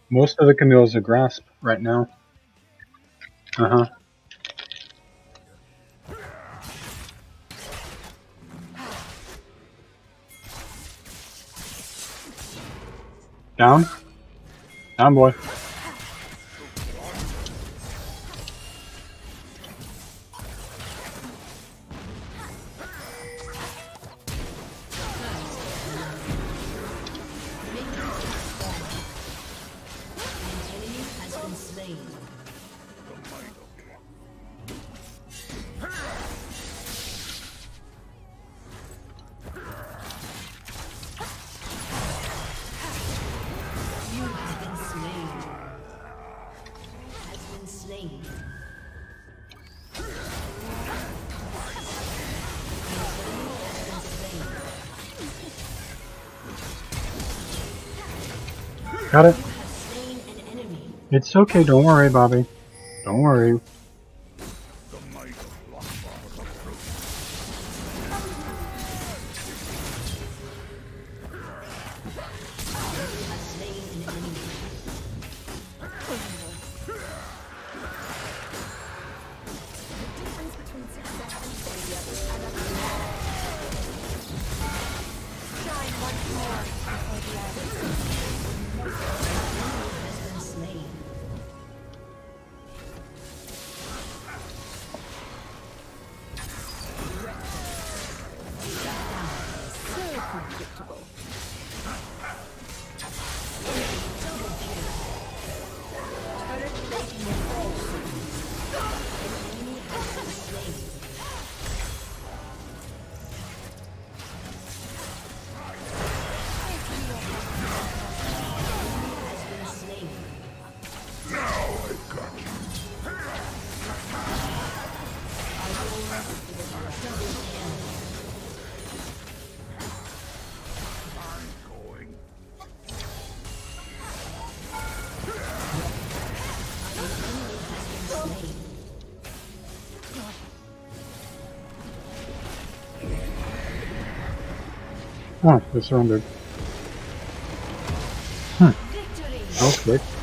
Most of the Camille's a grasp right now. Uh-huh. Down? Down, boy. Got it. It's okay, don't worry, Bobby. Don't worry. Oh, they surrendered. That was quick.